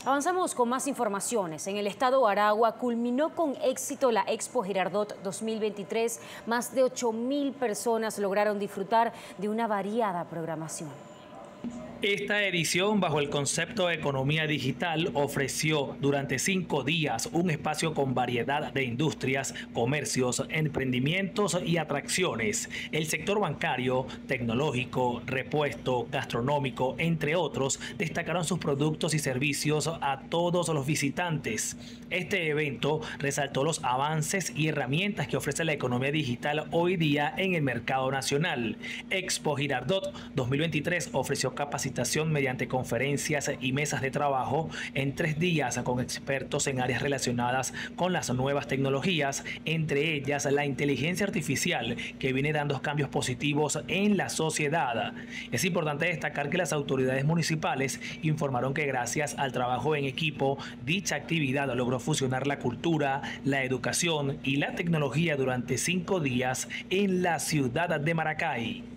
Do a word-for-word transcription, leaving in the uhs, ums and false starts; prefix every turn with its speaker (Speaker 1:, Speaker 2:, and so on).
Speaker 1: Avanzamos con más informaciones. En el estado Aragua culminó con éxito la Expo Girardot dos mil veintitrés. Más de ocho mil personas lograron disfrutar de una variada programación.
Speaker 2: Esta edición, bajo el concepto de economía digital, ofreció durante cinco días un espacio con variedad de industrias, comercios, emprendimientos y atracciones. El sector bancario, tecnológico, repuesto, gastronómico, entre otros, destacaron sus productos y servicios a todos los visitantes. Este evento resaltó los avances y herramientas que ofrece la economía digital hoy día en el mercado nacional. Expo Girardot dos mil veintitrés ofreció capacitación mediante conferencias y mesas de trabajo en tres días con expertos en áreas relacionadas con las nuevas tecnologías, entre ellas la inteligencia artificial, que viene dando cambios positivos en la sociedad. Es importante destacar que las autoridades municipales informaron que gracias al trabajo en equipo, dicha actividad logró fusionar la cultura, la educación y la tecnología durante cinco días en la ciudad de Maracay.